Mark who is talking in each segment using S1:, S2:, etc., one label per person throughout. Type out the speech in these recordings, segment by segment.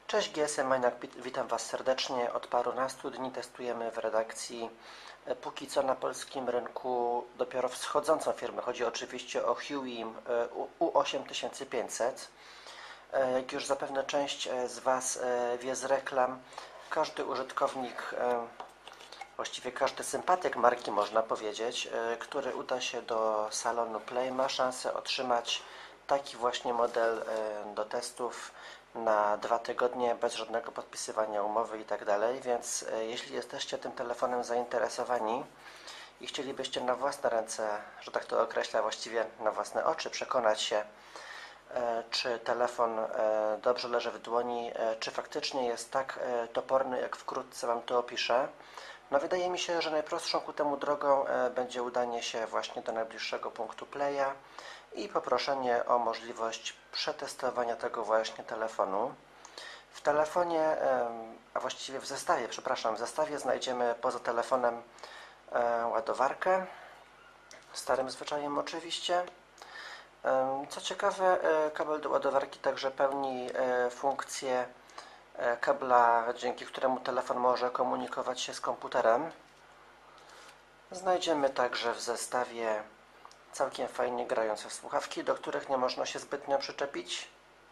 S1: Cześć, GSM Maniak, witam Was serdecznie. Od parunastu dni testujemy w redakcji póki co na polskim rynku dopiero wschodzącą firmę. Chodzi oczywiście o Huawei U8500. Jak już zapewne część z Was wie z reklam, każdy użytkownik, właściwie każdy sympatyk marki, można powiedzieć, który uda się do salonu Play, ma szansę otrzymać taki właśnie model do testów na 2 tygodnie, bez żadnego podpisywania umowy i tak dalej, więc jeśli jesteście tym telefonem zainteresowani i chcielibyście na własne ręce, że tak to określa, właściwie na własne oczy, przekonać się, czy telefon dobrze leży w dłoni, czy faktycznie jest tak toporny, jak wkrótce Wam to opiszę, no wydaje mi się, że najprostszą ku temu drogą będzie udanie się właśnie do najbliższego punktu Playa i poproszenie o możliwość przetestowania tego właśnie telefonu. W telefonie, a właściwie w zestawie znajdziemy poza telefonem ładowarkę, starym zwyczajem oczywiście. Co ciekawe, kabel do ładowarki także pełni funkcję kabla, dzięki któremu telefon może komunikować się z komputerem. Znajdziemy także w zestawie całkiem fajnie grające słuchawki, do których nie można się zbytnio przyczepić,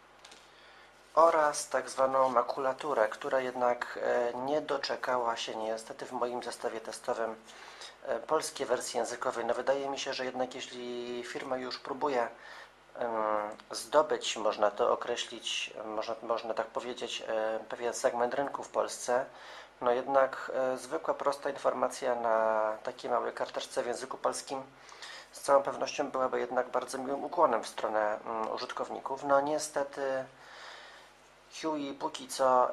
S1: oraz tak zwaną makulaturę, która jednak nie doczekała się niestety w moim zestawie testowym polskiej wersji językowej. No wydaje mi się, że jednak jeśli firma już próbuje zdobyć, można to określić, można tak powiedzieć, pewien segment rynku w Polsce, no jednak zwykła, prosta informacja na takiej małej karteczce w języku polskim z całą pewnością byłaby jednak bardzo miłym ukłonem w stronę użytkowników. No niestety Huawei póki co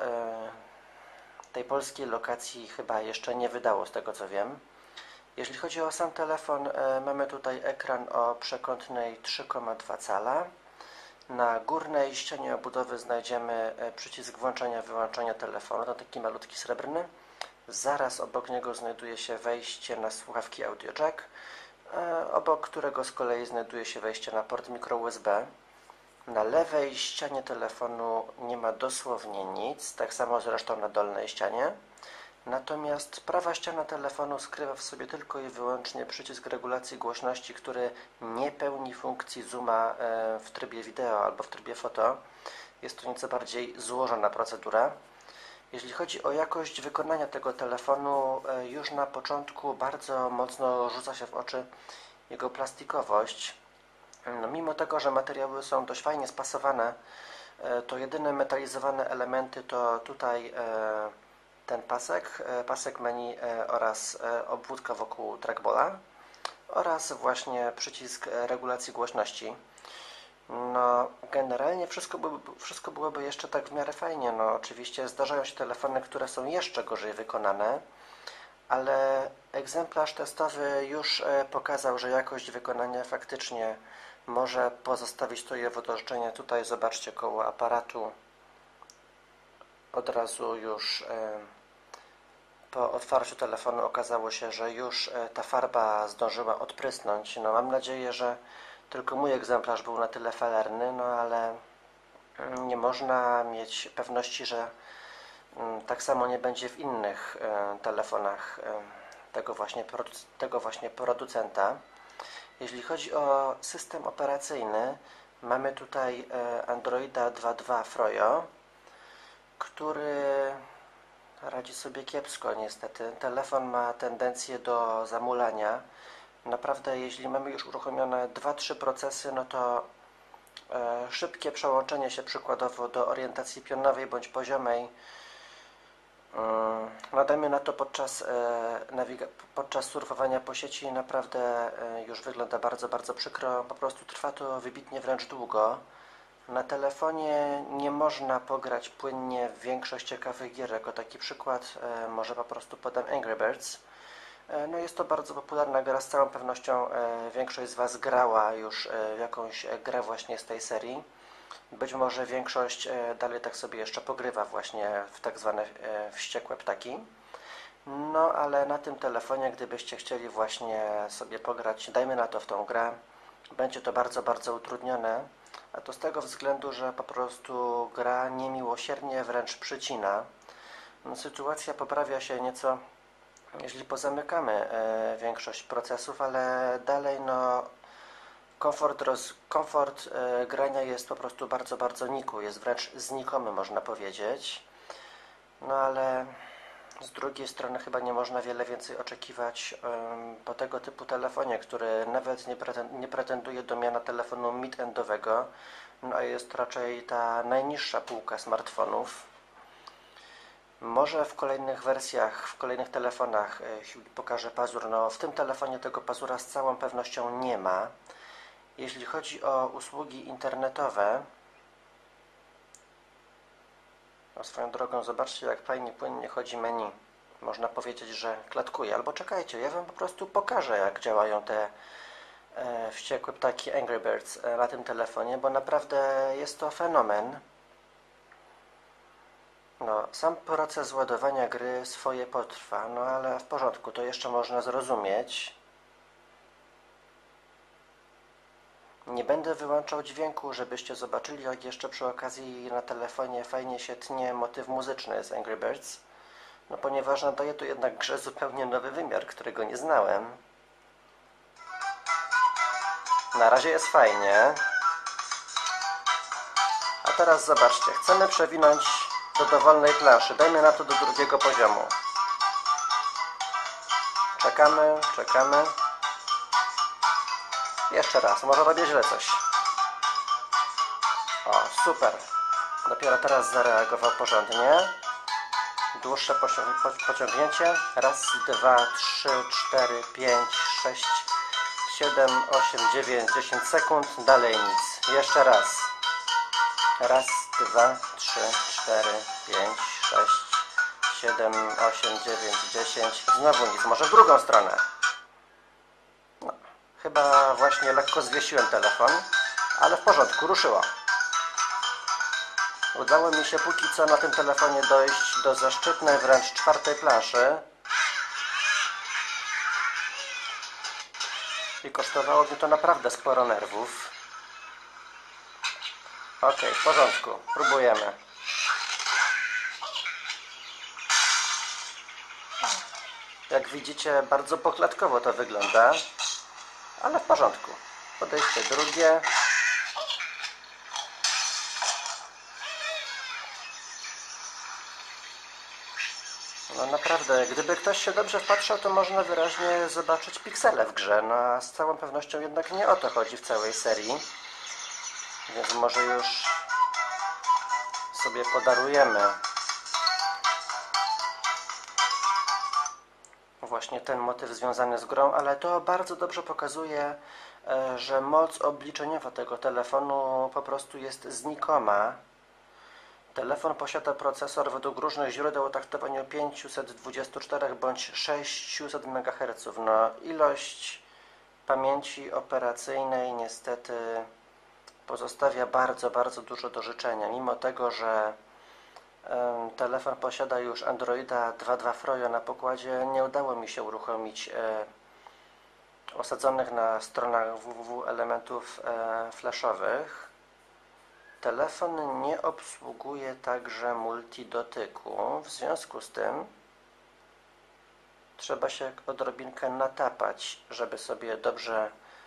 S1: tej polskiej lokacji chyba jeszcze nie wydało, z tego co wiem. Jeśli chodzi o sam telefon, mamy tutaj ekran o przekątnej 3,2 cala. Na górnej ścianie obudowy znajdziemy przycisk włączania-wyłączania telefonu, to taki malutki srebrny. Zaraz obok niego znajduje się wejście na słuchawki audio jack, obok którego z kolei znajduje się wejście na port micro USB. Na lewej ścianie telefonu nie ma dosłownie nic, tak samo zresztą na dolnej ścianie. Natomiast prawa ściana telefonu skrywa w sobie tylko i wyłącznie przycisk regulacji głośności, który nie pełni funkcji zooma w trybie wideo albo w trybie foto. Jest to nieco bardziej złożona procedura. Jeśli chodzi o jakość wykonania tego telefonu, już na początku bardzo mocno rzuca się w oczy jego plastikowość. No, mimo tego, że materiały są dość fajnie spasowane, to jedyne metalizowane elementy to tutaj ten pasek menu oraz obwódka wokół trackballa oraz właśnie przycisk regulacji głośności. No, generalnie wszystko byłoby jeszcze tak w miarę fajnie. No, oczywiście zdarzają się telefony, które są jeszcze gorzej wykonane, ale egzemplarz testowy już pokazał, że jakość wykonania faktycznie może pozostawić tujewo do życzenia. Tutaj zobaczcie, koło aparatu od razu już po otwarciu telefonu okazało się, że już ta farba zdążyła odprysnąć. No, mam nadzieję, że tylko mój egzemplarz był na tyle felerny, no ale nie można mieć pewności, że tak samo nie będzie w innych telefonach tego właśnie producenta. Jeśli chodzi o system operacyjny, mamy tutaj Androida 2.2 Froyo, który radzi sobie kiepsko niestety. Telefon ma tendencję do zamulania. Naprawdę, jeśli mamy już uruchomione 2-3 procesy, no to szybkie przełączenie się przykładowo do orientacji pionowej bądź poziomej, no dajmy na to podczas surfowania po sieci, naprawdę już wygląda bardzo, bardzo przykro. Po prostu trwa to wybitnie wręcz długo. Na telefonie nie można pograć płynnie w większość ciekawych gier. Jako taki przykład może po prostu podam Angry Birds. No jest to bardzo popularna gra, z całą pewnością większość z Was grała już w jakąś grę właśnie z tej serii. Być może większość dalej tak sobie jeszcze pogrywa właśnie w tak zwane wściekłe ptaki. No ale na tym telefonie, gdybyście chcieli właśnie sobie pograć, dajmy na to w tą grę, będzie to bardzo, bardzo utrudnione. a to z tego względu, że po prostu gra niemiłosiernie wręcz przycina. No, sytuacja poprawia się nieco, jeśli pozamykamy większość procesów, ale dalej no, komfort grania jest po prostu bardzo, bardzo nikły, jest wręcz znikomy, można powiedzieć. No ale z drugiej strony chyba nie można wiele więcej oczekiwać po tego typu telefonie, który nawet nie pretenduje do miana telefonu mid-endowego, no a jest raczej ta najniższa półka smartfonów. Może w kolejnych wersjach, w kolejnych telefonach pokażę pazur. No, w tym telefonie tego pazura z całą pewnością nie ma. Jeśli chodzi o usługi internetowe, no swoją drogą zobaczcie, jak fajnie, płynnie chodzi menu. Można powiedzieć, że klatkuje. Albo czekajcie, ja Wam po prostu pokażę, jak działają te wściekłe ptaki Angry Birds na tym telefonie, bo naprawdę jest to fenomen. No, sam proces ładowania gry swoje potrwa, no ale w porządku, to jeszcze można zrozumieć. Nie będę wyłączał dźwięku, żebyście zobaczyli, jak jeszcze przy okazji na telefonie fajnie się tnie motyw muzyczny z Angry Birds. No ponieważ nadaje to jednak grze zupełnie nowy wymiar, którego nie znałem. Na razie jest fajnie. A teraz zobaczcie, chcemy przewinąć do dowolnej planszy. Dajmy na to do drugiego poziomu. Czekamy, czekamy. Jeszcze raz, może robię źle coś. O, super. Dopiero teraz zareagował porządnie. Dłuższe pociągnięcie. Raz, dwa, trzy, cztery, pięć, sześć, 7, 8, 9, 10 sekund. Dalej nic. Jeszcze raz. Raz, dwa, trzy, cztery, pięć, 6, 7, 8, 9, 10. Znowu nic. Może w drugą stronę. No, chyba właśnie lekko zwiesiłem telefon, ale w porządku, ruszyło. Udało mi się póki co na tym telefonie dojść do zaszczytnej wręcz czwartej planszy. I kosztowało mnie to naprawdę sporo nerwów. Ok, w porządku, próbujemy. Jak widzicie, bardzo poklatkowo to wygląda, ale w porządku. Podejście drugie. No naprawdę, gdyby ktoś się dobrze wpatrzał, to można wyraźnie zobaczyć piksele w grze, no a z całą pewnością jednak nie o to chodzi w całej serii. Więc może już sobie podarujemy właśnie ten motyw związany z grą, ale to bardzo dobrze pokazuje, że moc obliczeniowa tego telefonu po prostu jest znikoma. Telefon posiada procesor według różnych źródeł o taktowaniu 524 bądź 600 MHz. No, ilość pamięci operacyjnej niestety pozostawia bardzo, bardzo dużo do życzenia. Mimo tego, że telefon posiada już Androida 2.2 Froyo na pokładzie, nie udało mi się uruchomić osadzonych na stronach www elementów flashowych. Telefon nie obsługuje także multidotyku, w związku z tym trzeba się odrobinkę natapać, żeby sobie dobrze,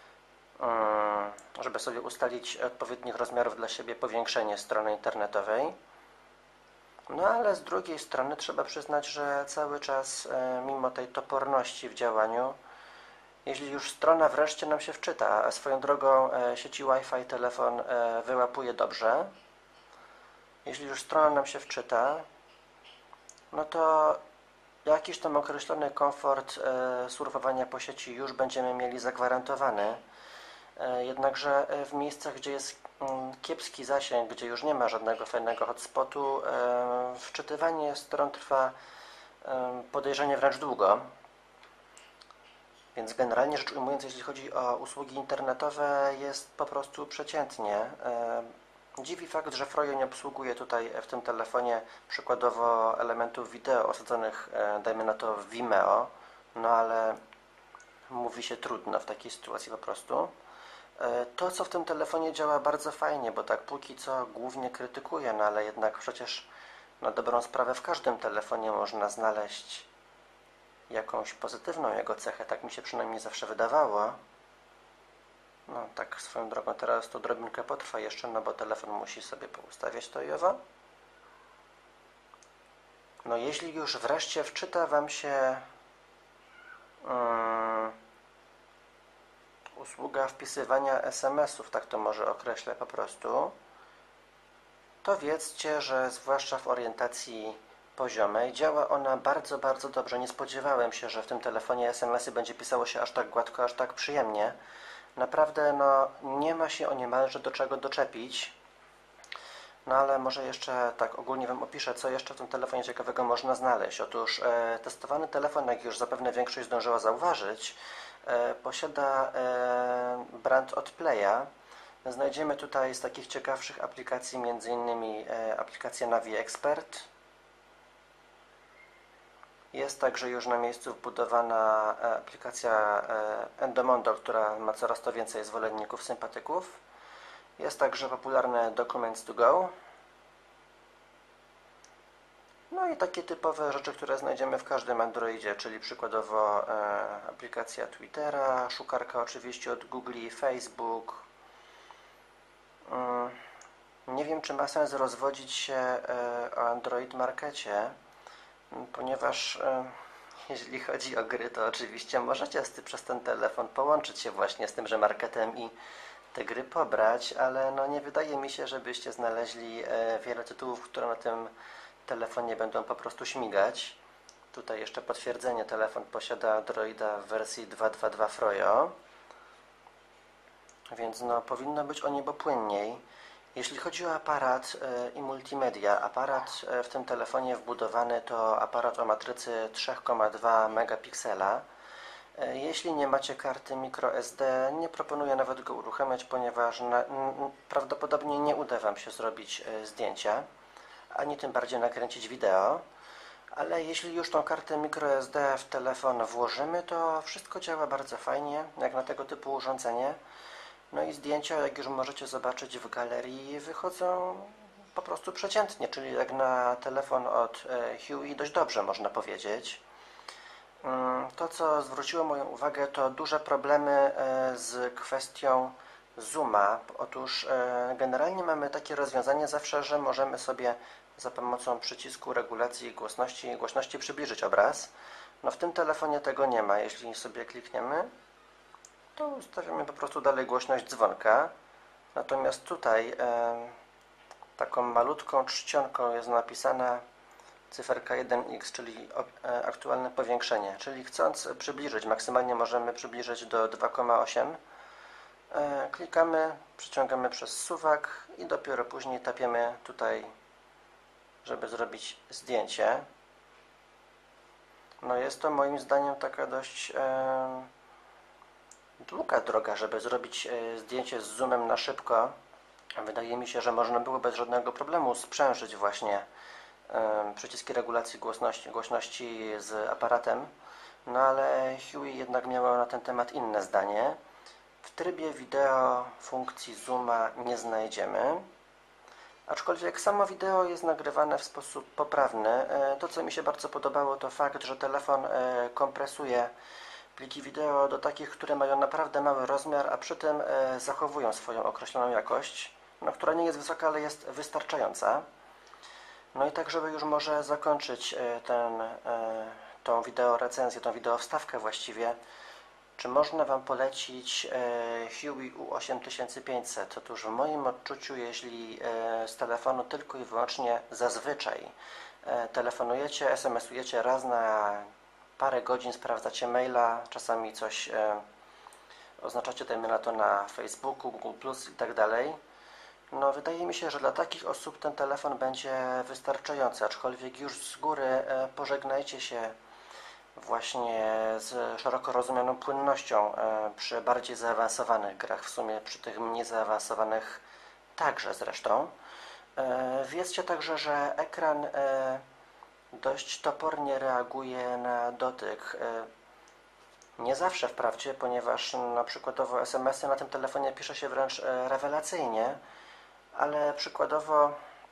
S1: żeby sobie ustalić odpowiednich rozmiarów dla siebie powiększenie strony internetowej. No ale z drugiej strony trzeba przyznać, że cały czas, mimo tej toporności w działaniu, jeśli już strona wreszcie nam się wczyta, a swoją drogą sieci Wi-Fi telefon wyłapuje dobrze, jeśli już strona nam się wczyta, no to jakiś tam określony komfort surfowania po sieci już będziemy mieli zagwarantowany. Jednakże w miejscach, gdzie jest kiepski zasięg, gdzie już nie ma żadnego fajnego hotspotu, wczytywanie stron trwa podejrzanie wręcz długo. Więc generalnie rzecz ujmując, jeśli chodzi o usługi internetowe, jest po prostu przeciętnie. Dziwi fakt, że Froyo nie obsługuje tutaj w tym telefonie przykładowo elementów wideo osadzonych, dajmy na to w Vimeo, no ale mówi się trudno w takiej sytuacji po prostu. To, co w tym telefonie działa bardzo fajnie, bo tak póki co głównie krytykuję, no ale jednak przecież na dobrą sprawę w każdym telefonie można znaleźć jakąś pozytywną jego cechę, tak mi się przynajmniej zawsze wydawało. No tak swoją drogą teraz to drobinkę potrwa jeszcze, no bo telefon musi sobie poustawiać to i owo. No jeśli już wreszcie wczyta Wam się usługa wpisywania SMS-ów, tak to może określę po prostu, to wiedzcie, że zwłaszcza w orientacji poziomej działa ona bardzo, bardzo dobrze. Nie spodziewałem się, że w tym telefonie SMS-y będzie pisało się aż tak gładko, aż tak przyjemnie. Naprawdę, no, nie ma się o niemalże do czego doczepić. No ale może jeszcze tak ogólnie Wam opiszę, co jeszcze w tym telefonie ciekawego można znaleźć. Otóż testowany telefon, jak już zapewne większość zdążyła zauważyć, posiada brand od Playa. Znajdziemy tutaj z takich ciekawszych aplikacji m.in. aplikację Navi Expert. Jest także już na miejscu wbudowana aplikacja Endomondo, która ma coraz to więcej zwolenników, sympatyków. Jest także popularne Documents to Go. No i takie typowe rzeczy, które znajdziemy w każdym Androidzie, czyli przykładowo aplikacja Twittera, szukarka oczywiście od Google, Facebook. Nie wiem, czy ma sens rozwodzić się o Android Markecie, ponieważ jeżeli chodzi o gry, to oczywiście możecie przez ten telefon połączyć się właśnie z tymże marketem i te gry pobrać, ale no nie wydaje mi się, żebyście znaleźli wiele tytułów, które na tym telefonie będą po prostu śmigać. Tutaj jeszcze potwierdzenie, telefon posiada Androida w wersji 2.2.2 Froyo, więc no powinno być o niebo płynniej. Jeśli chodzi o aparat i multimedia, aparat w tym telefonie wbudowany to aparat o matrycy 3,2 megapiksela. Jeśli nie macie karty microSD, nie proponuję nawet go uruchamiać, ponieważ prawdopodobnie nie uda Wam się zrobić zdjęcia, ani tym bardziej nakręcić wideo. Ale jeśli już tą kartę microSD w telefon włożymy, to wszystko działa bardzo fajnie, jak na tego typu urządzenie. No i zdjęcia, jak już możecie zobaczyć w galerii, wychodzą po prostu przeciętnie, czyli jak na telefon od Huawei dość dobrze, można powiedzieć. To, co zwróciło moją uwagę, to duże problemy z kwestią zooma. Otóż generalnie mamy takie rozwiązanie zawsze, że możemy sobie za pomocą przycisku regulacji głośności przybliżyć obraz. No w tym telefonie tego nie ma. Jeśli sobie klikniemy, to ustawimy po prostu dalej głośność dzwonka. Natomiast tutaj taką malutką czcionką jest napisana cyferka 1x, czyli aktualne powiększenie. Czyli chcąc przybliżyć, maksymalnie możemy przybliżyć do 2,8. Klikamy, przyciągamy przez suwak i dopiero później tapiemy tutaj, żeby zrobić zdjęcie. No jest to moim zdaniem taka dość długa droga, żeby zrobić zdjęcie z zoomem na szybko. Wydaje mi się, że można było bez żadnego problemu sprzężyć właśnie przyciski regulacji głośności z aparatem. No ale Huawei jednak miało na ten temat inne zdanie. W trybie wideo funkcji zooma nie znajdziemy. Aczkolwiek samo wideo jest nagrywane w sposób poprawny. To, co mi się bardzo podobało, to fakt, że telefon kompresuje pliki wideo do takich, które mają naprawdę mały rozmiar, a przy tym zachowują swoją określoną jakość, no, która nie jest wysoka, ale jest wystarczająca. No i tak, żeby już może zakończyć tą wideo recenzję, tą wideo wstawkę właściwie, czy można Wam polecić Huawei U8500? Otóż w moim odczuciu, jeśli z telefonu tylko i wyłącznie zazwyczaj telefonujecie, SMS-ujecie raz na parę godzin, sprawdzacie maila, czasami coś oznaczacie, dajmy na to na Facebooku, Google+, i tak dalej, no wydaje mi się, że dla takich osób ten telefon będzie wystarczający, aczkolwiek już z góry pożegnajcie się właśnie z szeroko rozumianą płynnością przy bardziej zaawansowanych grach, w sumie przy tych mniej zaawansowanych także zresztą. Wiedzcie także, że ekran dość topornie reaguje na dotyk. Nie zawsze wprawdzie, ponieważ na przykładowo SMS-y na tym telefonie pisze się wręcz rewelacyjnie, ale przykładowo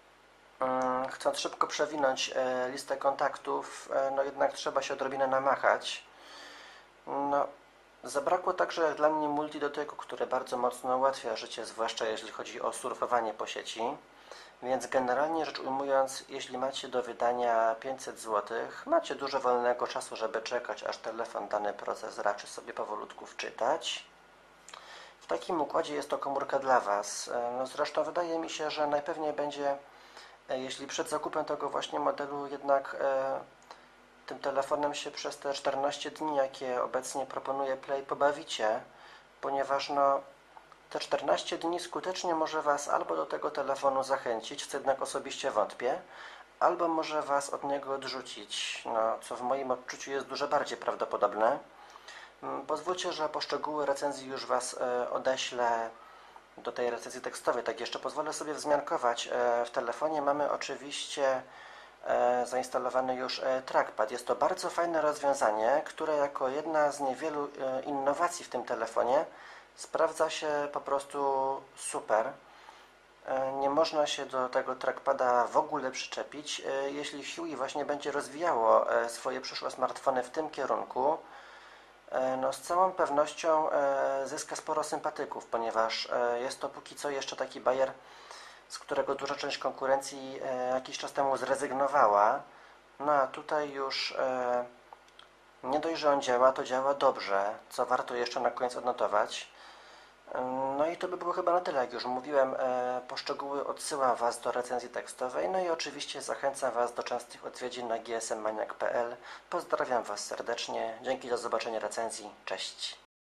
S1: chcąc szybko przewinąć listę kontaktów, no jednak trzeba się odrobinę namachać. No, zabrakło także dla mnie multidotyku, który bardzo mocno ułatwia życie, zwłaszcza jeśli chodzi o surfowanie po sieci. Więc generalnie rzecz ujmując, jeśli macie do wydania 500 zł, macie dużo wolnego czasu, żeby czekać, aż telefon dany proces raczy sobie powolutku wczytać. W takim układzie jest to komórka dla Was. No zresztą wydaje mi się, że najpewniej będzie, jeśli przed zakupem tego właśnie modelu jednak tym telefonem się przez te 14 dni, jakie obecnie proponuje Play, pobawicie, ponieważ no, te 14 dni skutecznie może Was albo do tego telefonu zachęcić, co jednak osobiście wątpię, albo może Was od niego odrzucić, no, co w moim odczuciu jest dużo bardziej prawdopodobne. Pozwólcie, że po szczegóły recenzji już Was odeślę do tej recenzji tekstowej. Tak jeszcze pozwolę sobie wzmiankować. W telefonie mamy oczywiście zainstalowany już trackpad. Jest to bardzo fajne rozwiązanie, które jako jedna z niewielu innowacji w tym telefonie sprawdza się po prostu super. Nie można się do tego trackpada w ogóle przyczepić. Jeśli Huawei właśnie będzie rozwijało swoje przyszłe smartfony w tym kierunku, no z całą pewnością zyska sporo sympatyków, ponieważ jest to póki co jeszcze taki bajer, z którego duża część konkurencji jakiś czas temu zrezygnowała. No a tutaj już nie dość, że on działa, to działa dobrze, co warto jeszcze na koniec odnotować. No i to by było chyba na tyle, jak już mówiłem. Po szczegóły odsyłam Was do recenzji tekstowej, no i oczywiście zachęcam Was do częstych odwiedzin na gsmmaniak.pl. Pozdrawiam Was serdecznie, dzięki, do zobaczenia recenzji, cześć.